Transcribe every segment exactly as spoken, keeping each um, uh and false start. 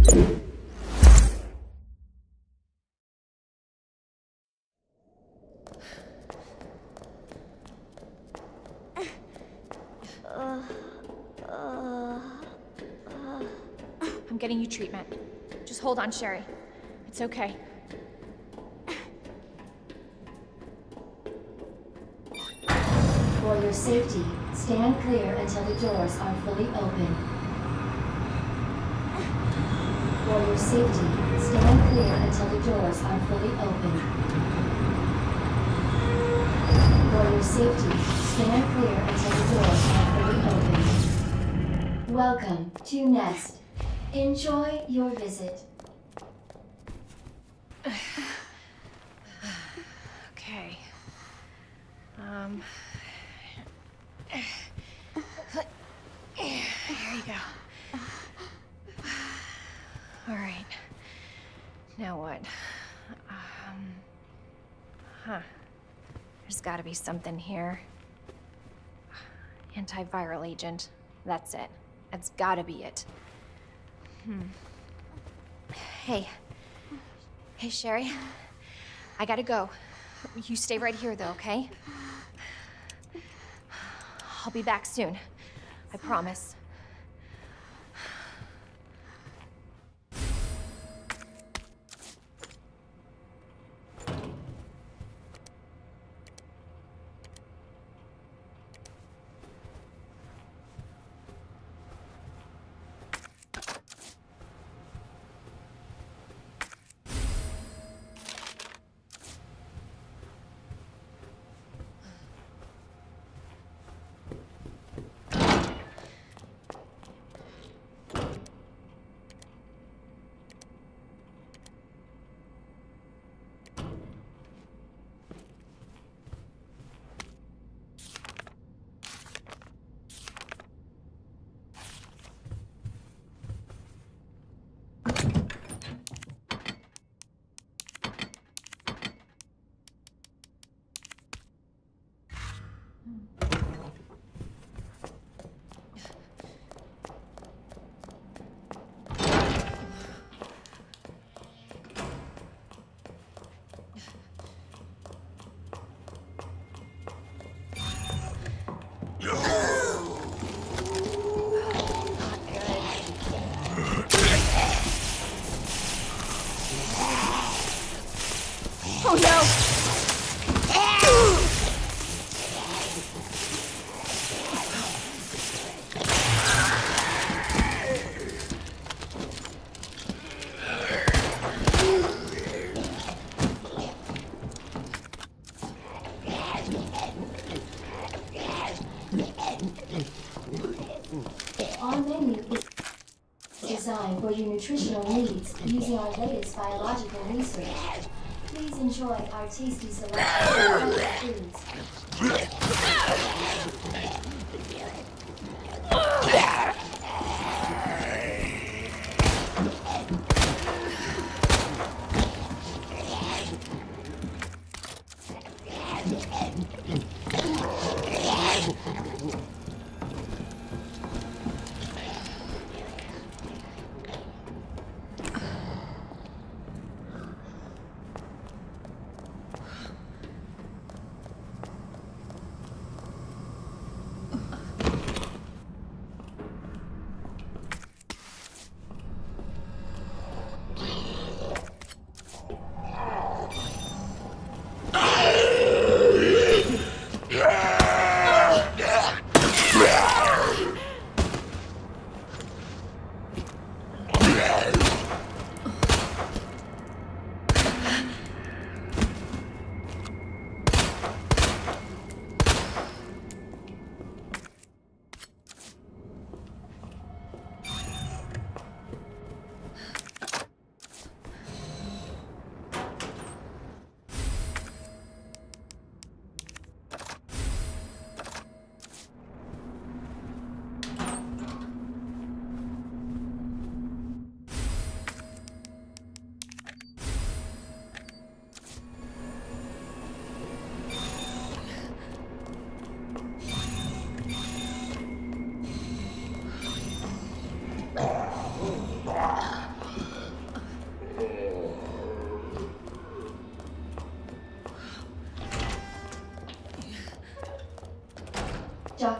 I'm getting you treatment. Just hold on, Sherry. It's okay. For your safety, stand clear until the doors are fully open. For your safety, stand clear until the doors are fully open. For your safety, stand clear until the doors are fully open. Welcome to Nest. Enjoy your visit. Okay. Um... Here you go. All right. Now what? Um... Huh. There's gotta be something here. Antiviral agent. That's it. That's gotta be it. Hmm. Hey. Hey, Sherry. I gotta go. You stay right here, though, okay? I'll be back soon. I promise. Oh no! Our menu is designed for your nutritional needs using our latest biological research. Please enjoy our tasty selection of foods.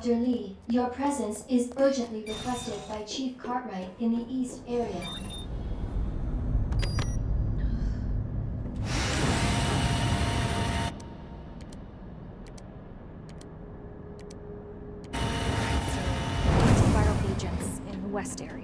Doctor Lee, your presence is urgently requested by Chief Cartwright in the East area. Antiviral agents in the West area.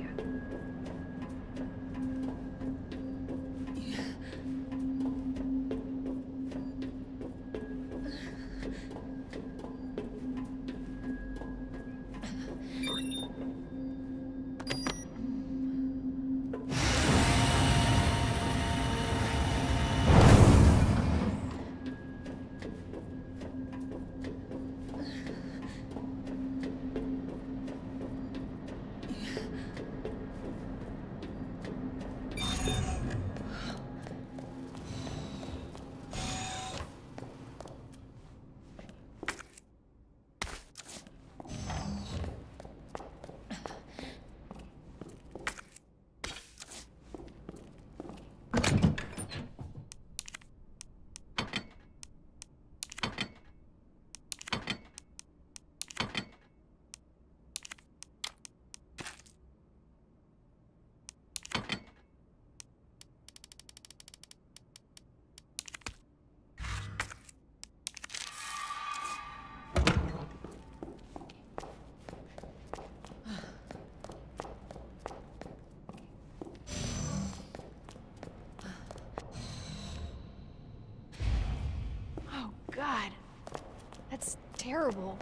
God, that's terrible.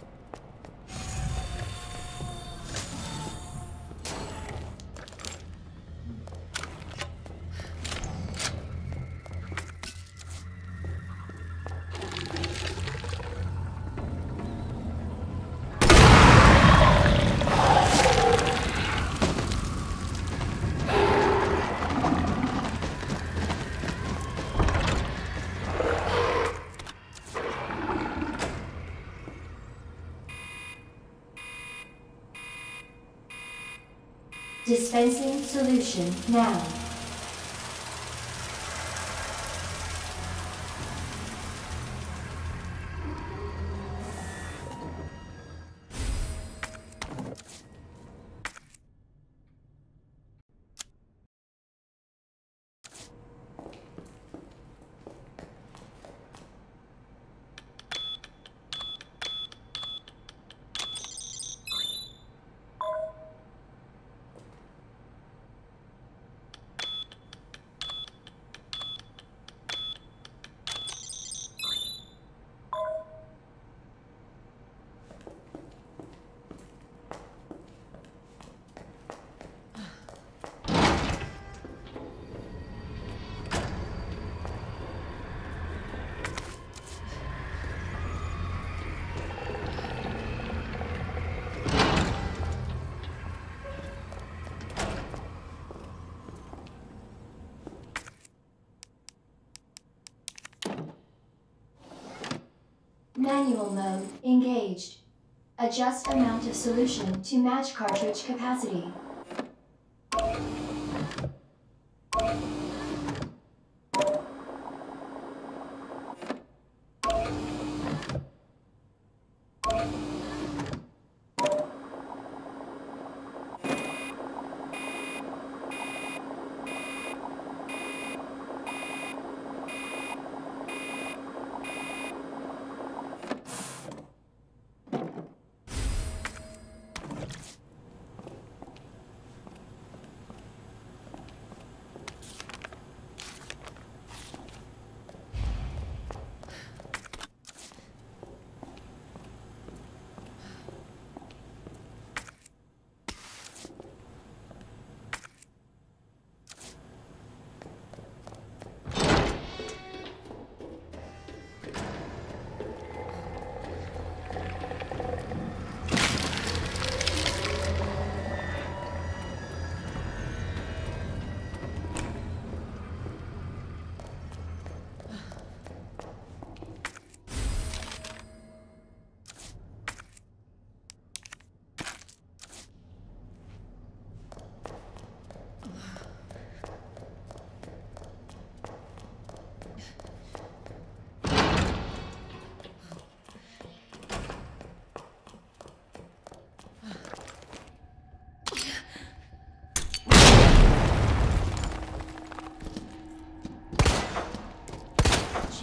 Dispensing solution now. Manual mode engaged. Adjust amount of solution to match cartridge capacity.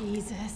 Jesus.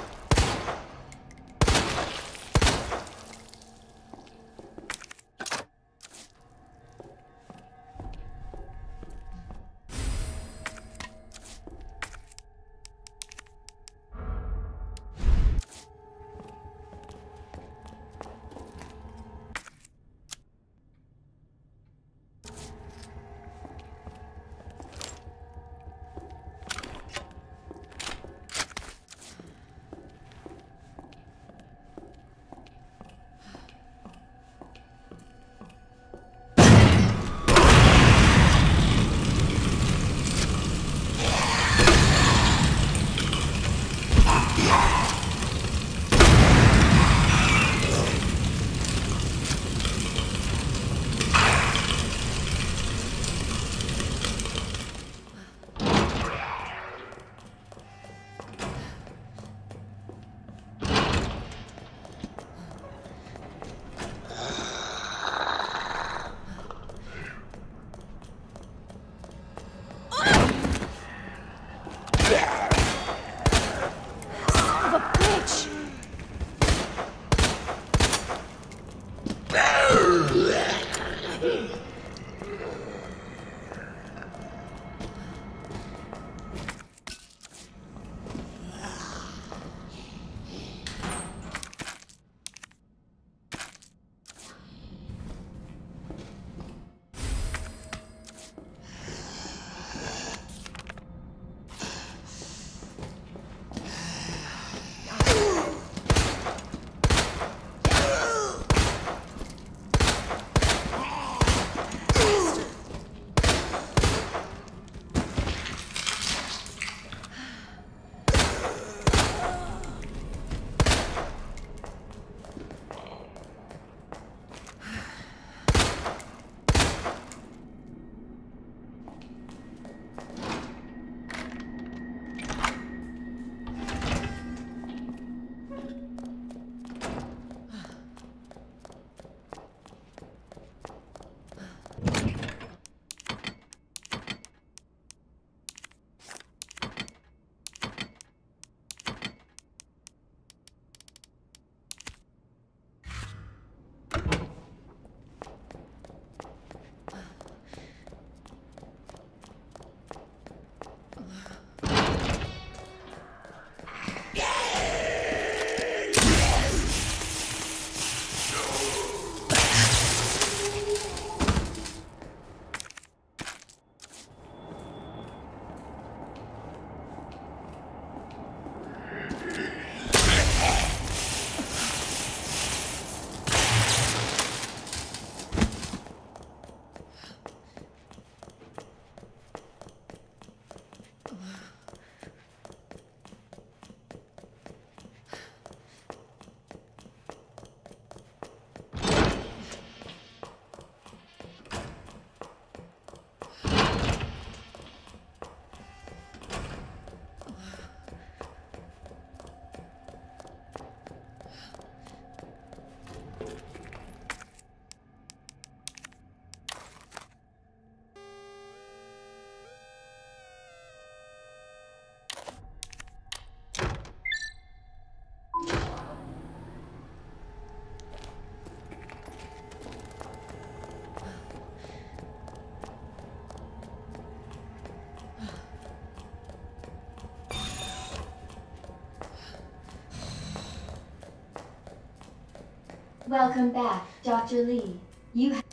Welcome back, Doctor Lee. You ha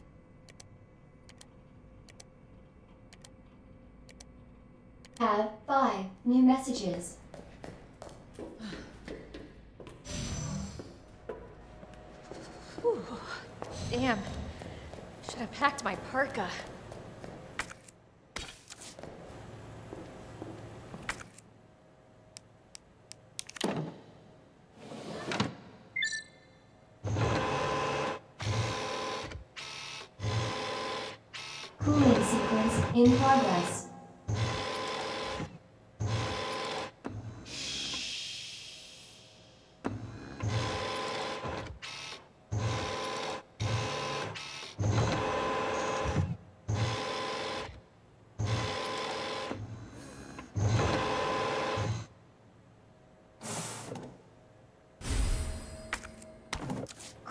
have five new messages. Whew. Damn. Should have packed my parka. Cooling sequence in progress.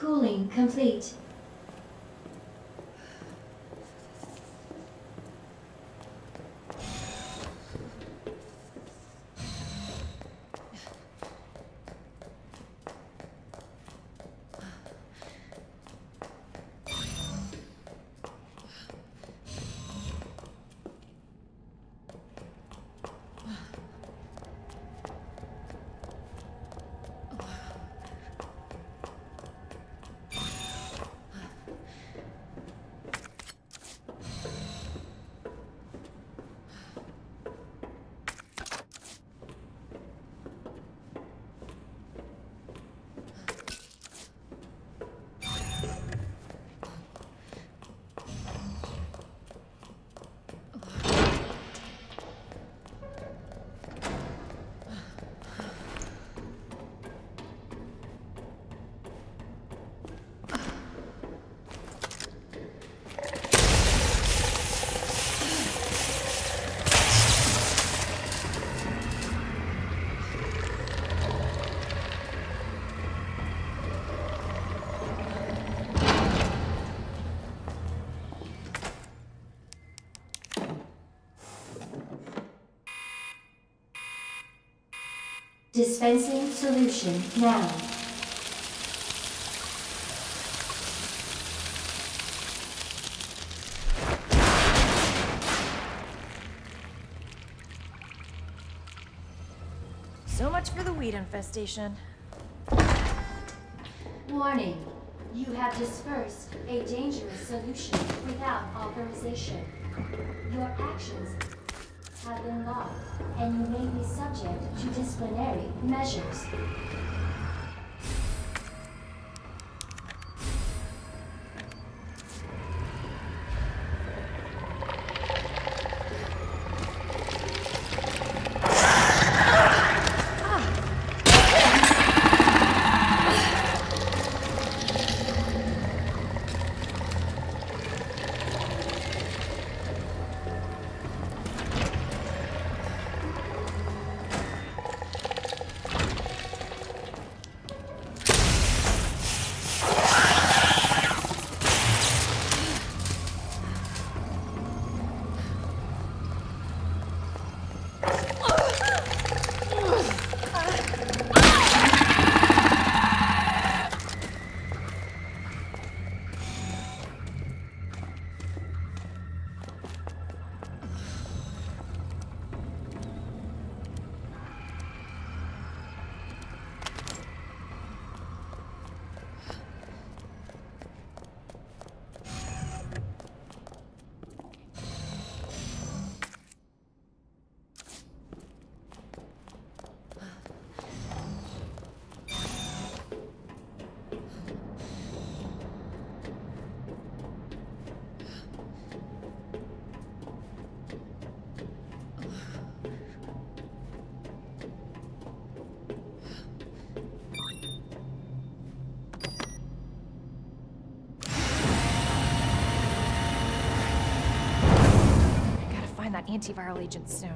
Cooling complete. Dispensing solution now. So much for the weed infestation. Warning. You have dispersed a dangerous solution without authorization. Your actions have been logged, and you may be subject to disciplinary measures. That antiviral agent soon.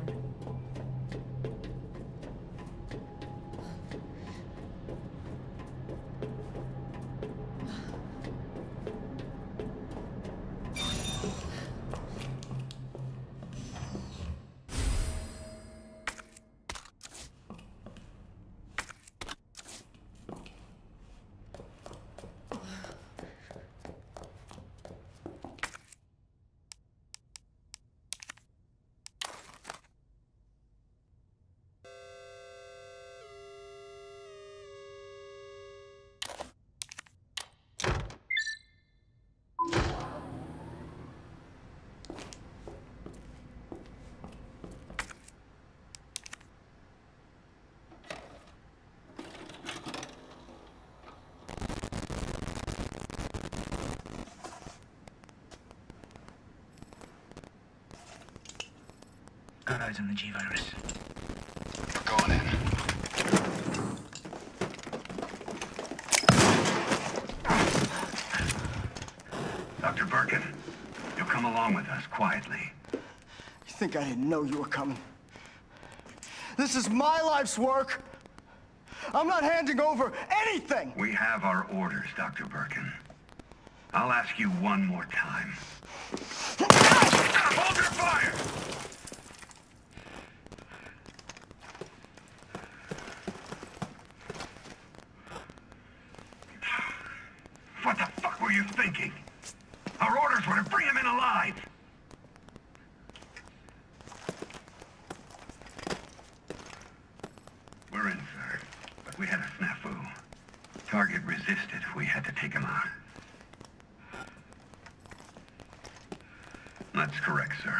Got eyes on the G-virus. Going in. Doctor Birkin, you'll come along with us quietly. You think I didn't know you were coming? This is my life's work. I'm not handing over anything! We have our orders, Doctor Birkin. I'll ask you one more time. Hold your fire! What the fuck were you thinking? Our orders were to bring him in alive! We're in, sir. But we had a snafu. Target resisted. We had to take him out. That's correct, sir.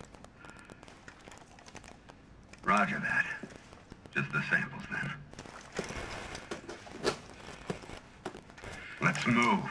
Roger that. Just the samples, then. Let's move.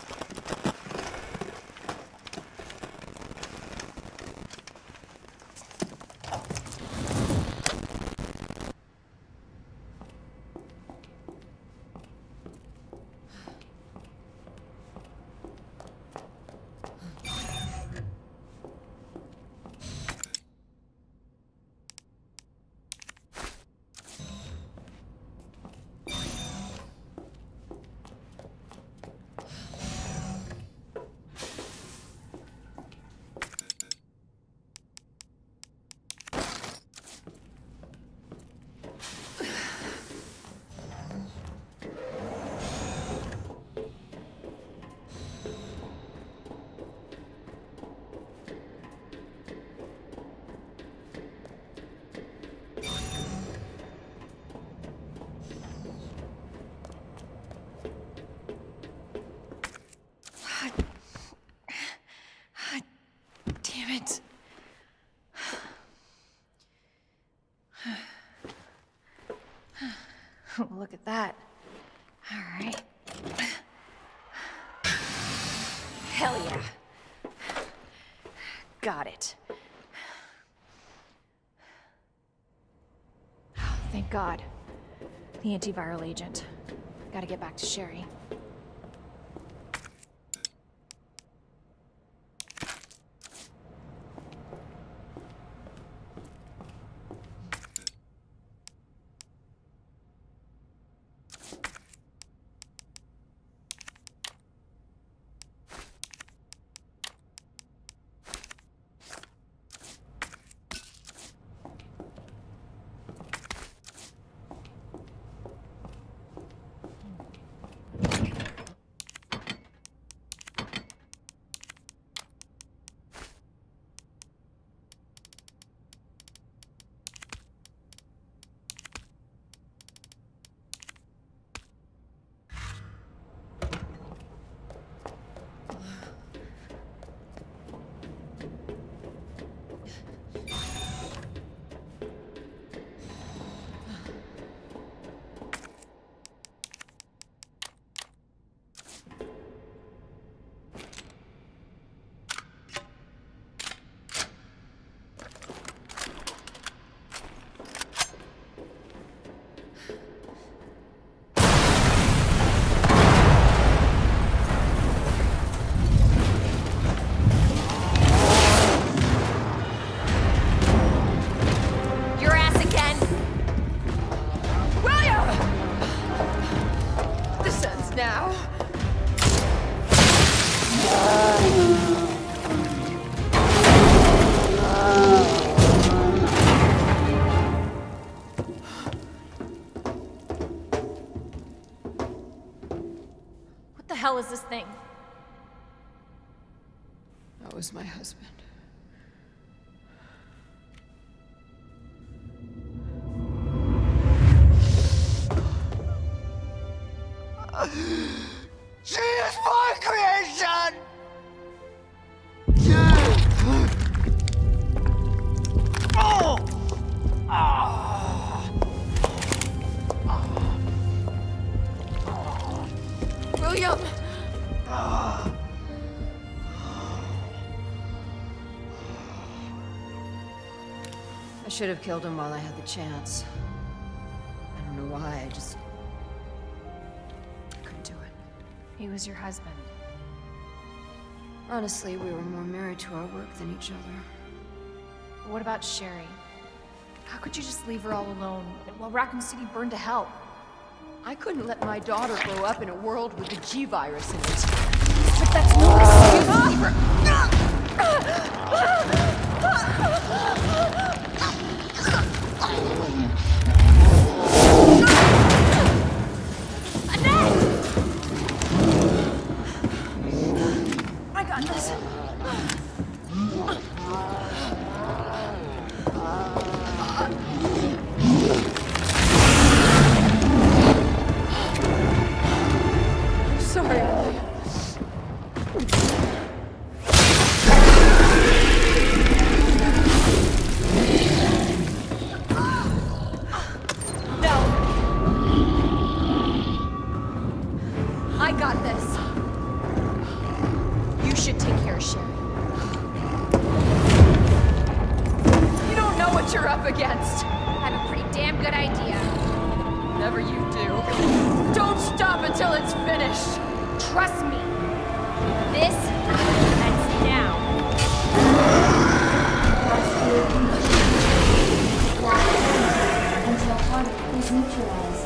Look at that. All right. Hell yeah. Got it. Oh, thank God. The antiviral agent. Gotta get back to Sherry. What the hell is this thing? That was my husband. She is my creation! Oh! Ah! William! I should have killed him while I had the chance. I don't know why, I just... I couldn't do it. He was your husband. Honestly, we were more married to our work than each other. What about Sherry? How could you just leave her all alone while Raccoon City burned to hell? I couldn't let my daughter grow up in a world with the G virus in it. But that's no excuse for... I got this. Sorry, Emily. No. I got this. You should take care of Sherry. You don't know what you're up against. I have a pretty damn good idea. Whatever you do, don't stop until it's finished. Trust me. This ends now. Until target is neutralized.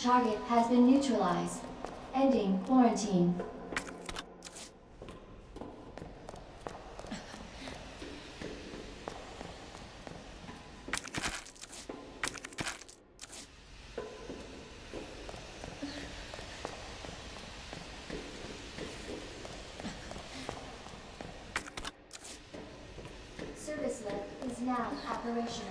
Target has been neutralized. Ending quarantine. Service lift is now operational.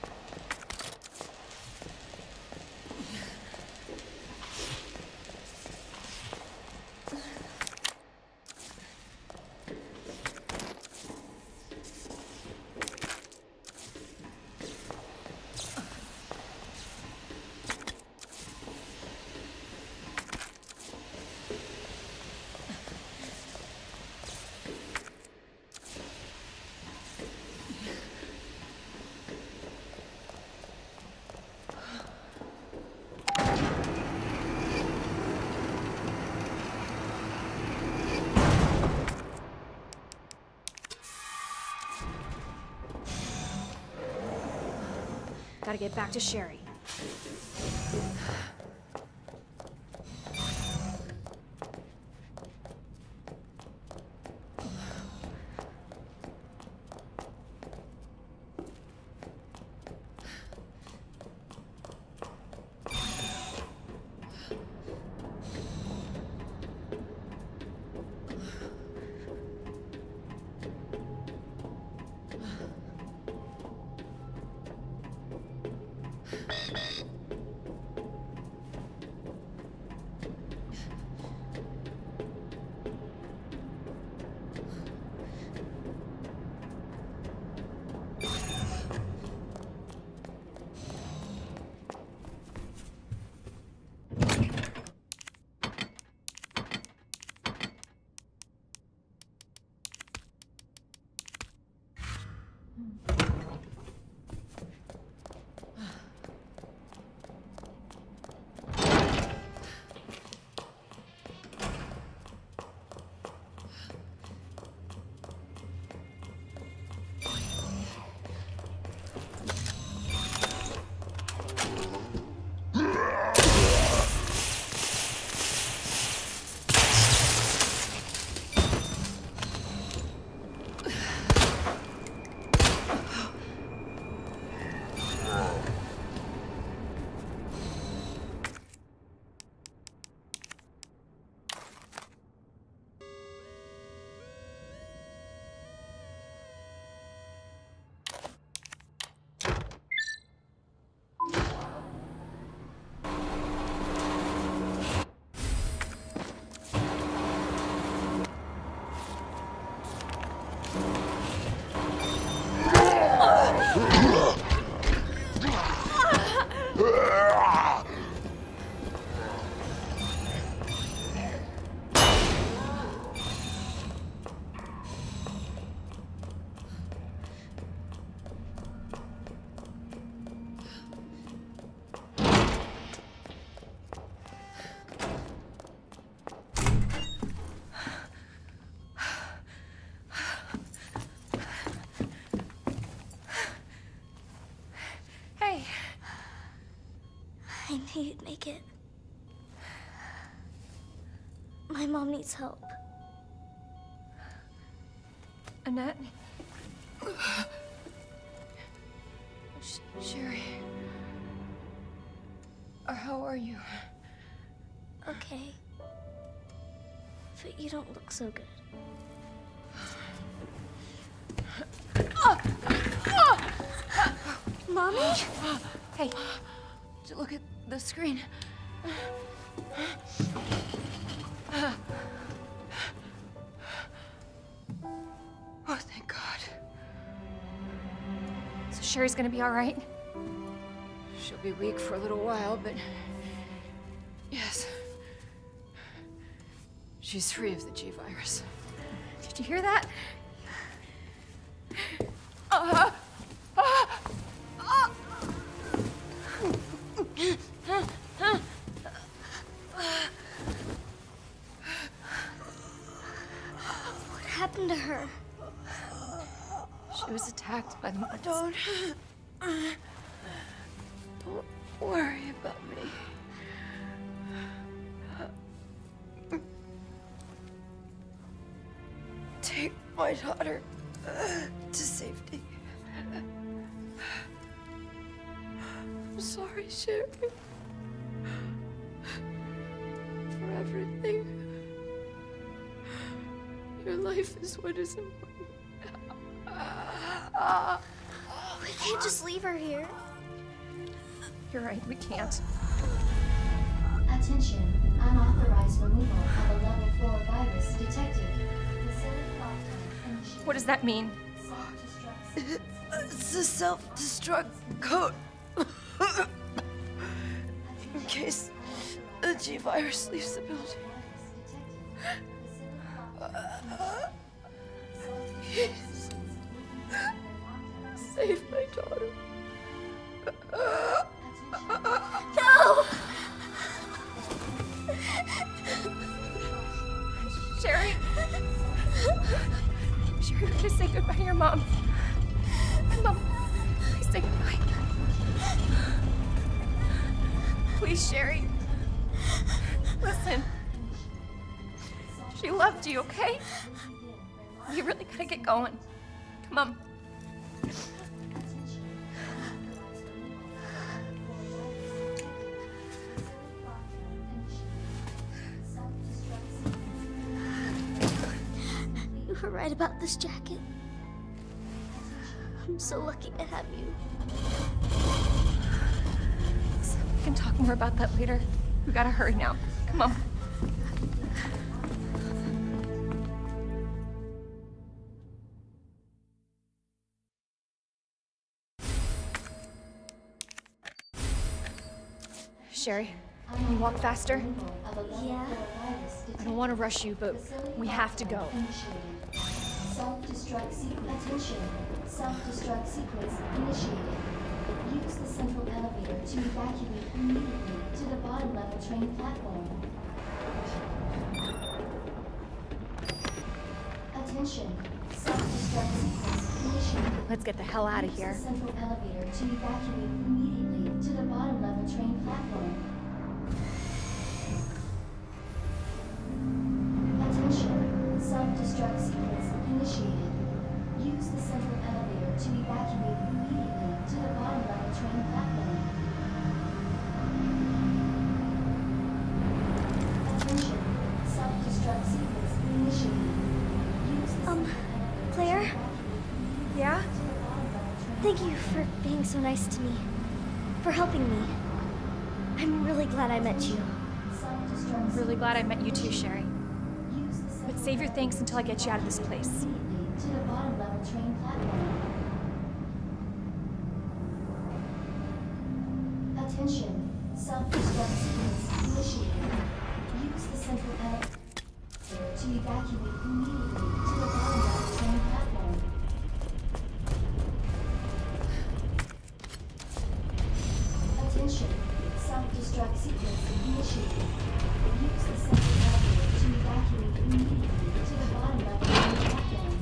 Gotta get back to Sherry. I knew you'd make it. My mom needs help. Annette? Sh Sherry? Or how are you? Okay. But you don't look so good. Mommy? Hey, did you look at the screen? Oh, thank God. So Sherry's gonna be all right? She'll be weak for a little while, but yes. She's free of the G virus. Did you hear that? Uh, uh, uh. What happened to her? She was attacked by the monsters. Don't... Don't worry about me. my daughter to safety. I'm sorry, Sherry. For everything. Your life is what is important. We can't just leave her here. You're right, we can't. Attention, unauthorized removal of a level four virus detected. Facility lockdown initiated. What does that mean? Self-destruct sequence. It's a self-destruct code. In case the G virus leaves the building. Please. Save my daughter. No! Sherry? Sherry, we're gonna say goodbye to your mom. Mom, please say goodbye. Please, Sherry. Listen. She loved you, okay? You really gotta get going. Come on. You were right about this jacket. I'm so lucky to have you. We can talk more about that later. We gotta hurry now. Come on. Sherry, can you walk faster? Yeah? I don't want to rush you, but we have to go. Self-destruct sequence. Attention. Self-destruct sequence initiated. Use the central elevator to evacuate immediately to the bottom level train platform. Attention. Self-destruct sequence initiated. Let's get the hell out of Use here. the central elevator to evacuate immediately to the bottom level train platform. Attention. Self-destruct sequence initiated. Use the central elevator to evacuate immediately to the bottom level train platform. Attention. Self-destruct sequence initiated. Use the Um, central elevator Claire? Yeah? to the bottom level train. Thank you for being so nice to me. For helping me. I'm really glad I met you. Self-destruct I'm really glad I met you too, Sherry. Use the But central save your thanks until I get you out of this place. immediately to the bottom level train platform. Attention. Self-destruct sequence initiated. Use the central elevator to evacuate immediately to the bottom level train platform. Attention. Self-destruct sequence initiated. Use the central elevator to evacuate immediately to the bottom level train platform.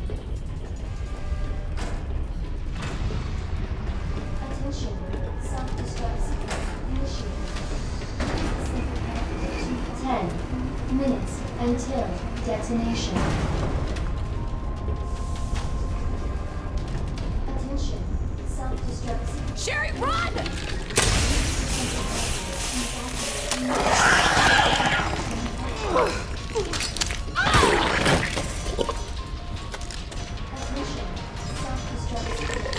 Attention. Self-destruct sequence initiated. Use the central elevator to ten minutes until detonation. Attention. Self-destruct sequence. Sherry, run! Attention. Self-destruct sequence.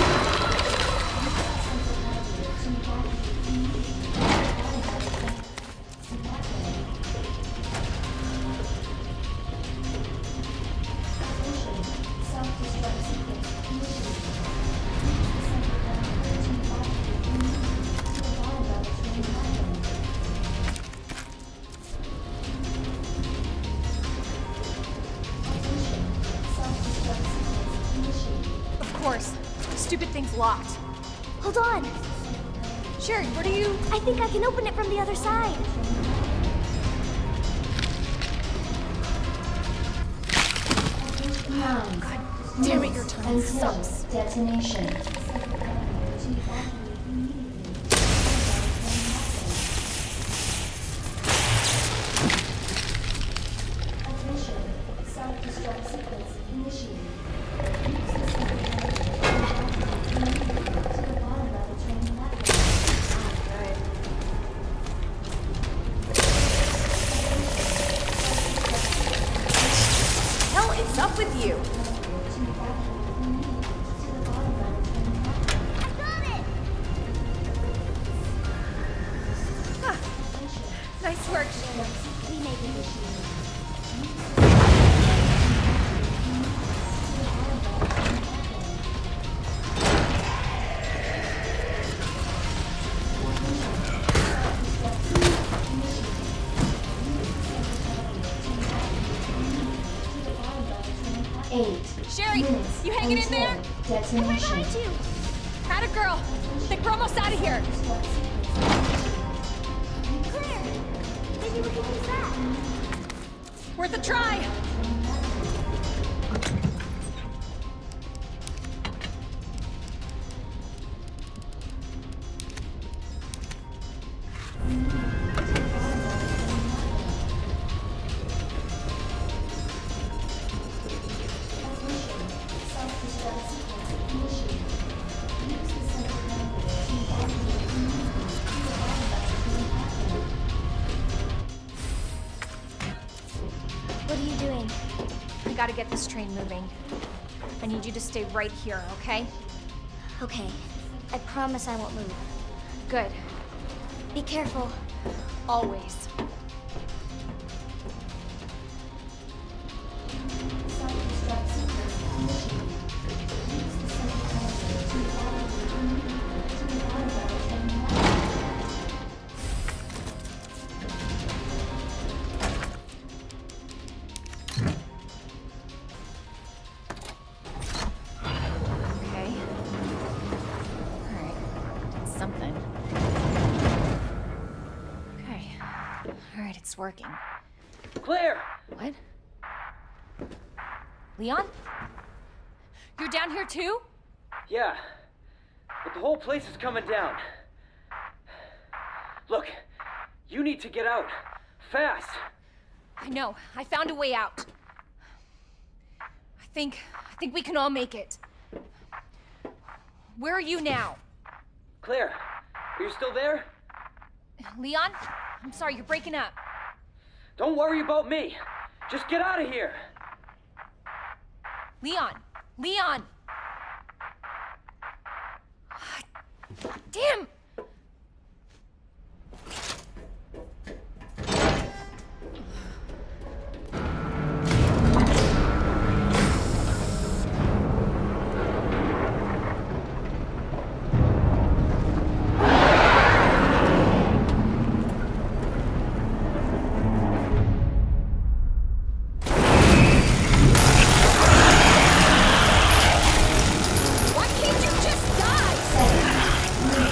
Of course. The stupid thing's locked. Hold on. Sherry, what are you... I think I can open it from the other side. Nine. Damn it, your timing Until sucks. detonation. Attention. Self-destruct sequence initiated. worked. We made it. Eight. Sherry, minutes you hanging in there? until I'm right Detonation. behind you. Had a girl. Think we're almost out of here. Claire, maybe we can use that. Worth a try. What are you doing? I gotta get this train moving. I need you to stay right here, okay? Okay. I promise I won't move. Good. Be careful. Always. Okay. Alright. Did something. Okay. Alright, it's working. Claire! What? Leon? You're down here too? Yeah, but the whole place is coming down. Look, you need to get out. Fast! I know. I found a way out. I think... I think we can all make it. Where are you now? Claire, are you still there? Leon? I'm sorry, you're breaking up. Don't worry about me. Just get out of here. Leon! Leon! Damn! Why can't you just die?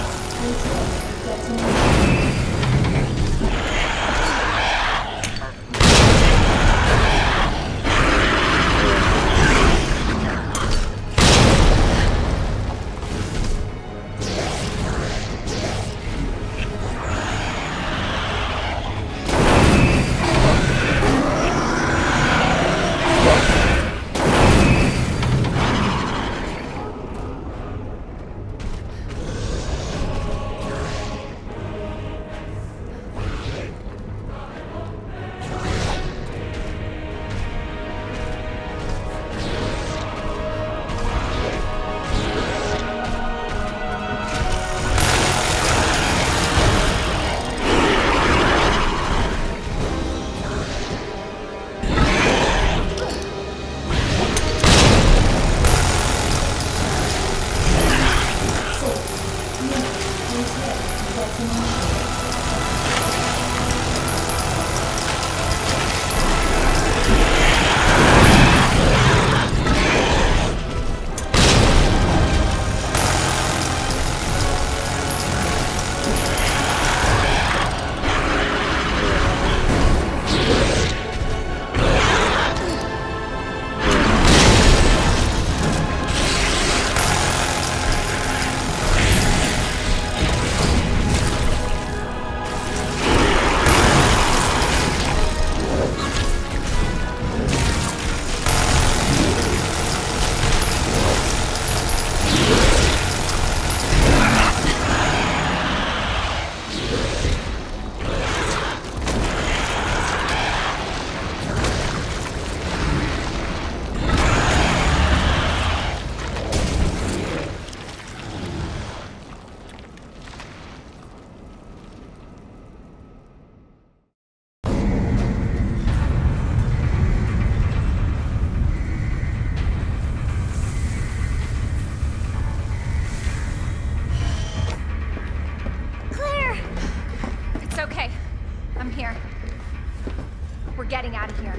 It's okay. I'm here. We're getting out of here.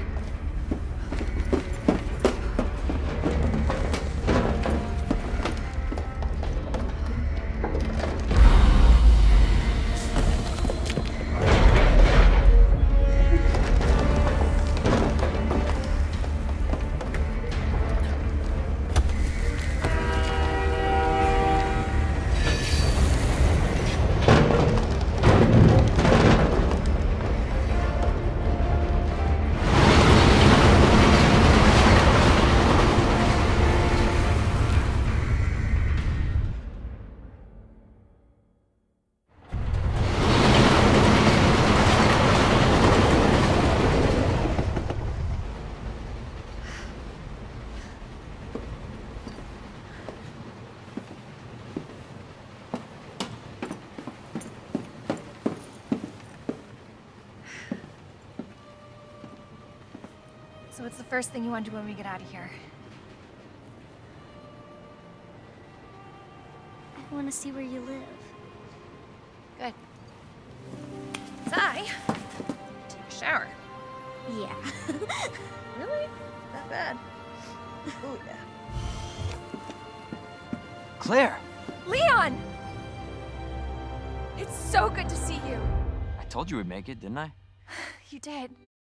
So what's the first thing you want to do when we get out of here? I want to see where you live. Good. I take a shower. Yeah. Really? That bad? Oh yeah. Claire! Leon! It's so good to see you. I told you we'd make it, didn't I? You did.